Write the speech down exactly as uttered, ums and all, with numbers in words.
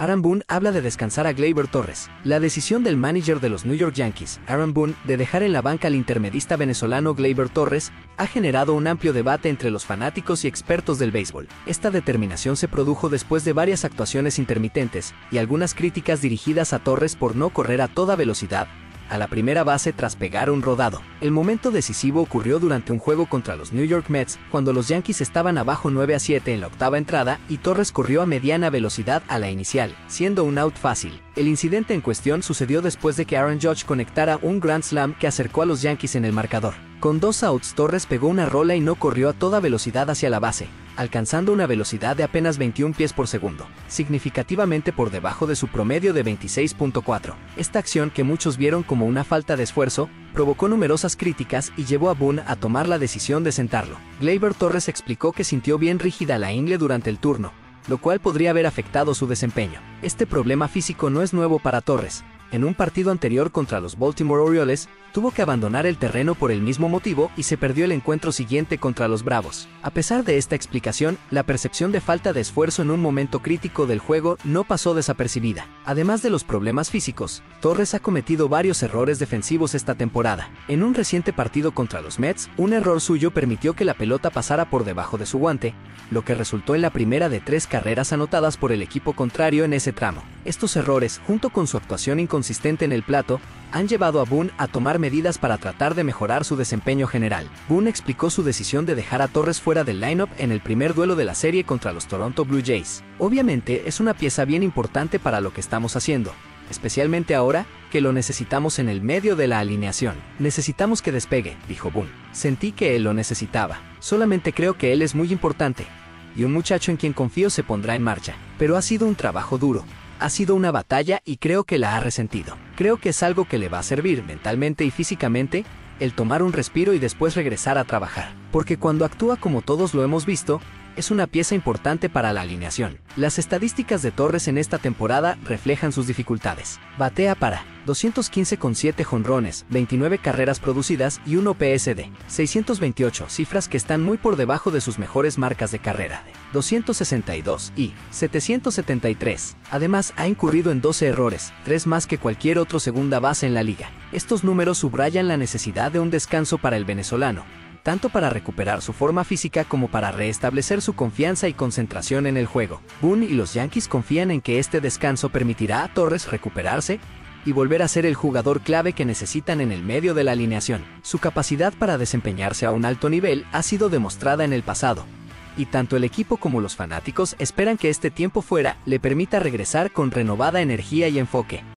Aaron Boone habla de descansar a Gleyber Torres. La decisión del manager de los New York Yankees, Aaron Boone, de dejar en la banca al intermedista venezolano Gleyber Torres, ha generado un amplio debate entre los fanáticos y expertos del béisbol. Esta determinación se produjo después de varias actuaciones intermitentes y algunas críticas dirigidas a Torres por no correr a toda velocidad a la primera base tras pegar un rodado. El momento decisivo ocurrió durante un juego contra los New York Mets, cuando los Yankees estaban abajo nueve a siete en la octava entrada y Torres corrió a mediana velocidad a la inicial, siendo un out fácil. El incidente en cuestión sucedió después de que Aaron Judge conectara un grand slam que acercó a los Yankees en el marcador. Con dos outs, Torres pegó una rola y no corrió a toda velocidad hacia la base, alcanzando una velocidad de apenas veintiún pies por segundo, significativamente por debajo de su promedio de veintiséis punto cuatro. Esta acción, que muchos vieron como una falta de esfuerzo, provocó numerosas críticas y llevó a Boone a tomar la decisión de sentarlo. Gleyber Torres explicó que sintió bien rígida la ingle durante el turno, lo cual podría haber afectado su desempeño. Este problema físico no es nuevo para Torres. En un partido anterior contra los Baltimore Orioles, tuvo que abandonar el terreno por el mismo motivo y se perdió el encuentro siguiente contra los Bravos. A pesar de esta explicación, la percepción de falta de esfuerzo en un momento crítico del juego no pasó desapercibida. Además de los problemas físicos, Torres ha cometido varios errores defensivos esta temporada. En un reciente partido contra los Mets, un error suyo permitió que la pelota pasara por debajo de su guante, lo que resultó en la primera de tres carreras anotadas por el equipo contrario en ese tramo. Estos errores, junto con su actuación inconsistente en el plato, han llevado a Boone a tomar medidas para tratar de mejorar su desempeño general. Boone explicó su decisión de dejar a Torres fuera del lineup en el primer duelo de la serie contra los Toronto Blue Jays. Obviamente es una pieza bien importante para lo que estamos haciendo, especialmente ahora que lo necesitamos en el medio de la alineación. Necesitamos que despegue, dijo Boone. Sentí que él lo necesitaba. Solamente creo que él es muy importante y un muchacho en quien confío se pondrá en marcha. Pero ha sido un trabajo duro. Ha sido una batalla y creo que la ha resentido. Creo que es algo que le va a servir mentalmente y físicamente, el tomar un respiro y después regresar a trabajar. Porque cuando actúa como todos lo hemos visto, es una pieza importante para la alineación. Las estadísticas de Torres en esta temporada reflejan sus dificultades. Batea para doscientos quince con siete jonrones, veintinueve carreras producidas y un O P S de seiscientos veintiocho, cifras que están muy por debajo de sus mejores marcas de carrera de doscientos sesenta y dos y setecientos setenta y tres. Además, ha incurrido en doce errores, tres más que cualquier otro segunda base en la liga. Estos números subrayan la necesidad de un descanso para el venezolano, tanto para recuperar su forma física como para restablecer su confianza y concentración en el juego. Boone y los Yankees confían en que este descanso permitirá a Torres recuperarse y volver a ser el jugador clave que necesitan en el medio de la alineación. Su capacidad para desempeñarse a un alto nivel ha sido demostrada en el pasado, y tanto el equipo como los fanáticos esperan que este tiempo fuera le permita regresar con renovada energía y enfoque.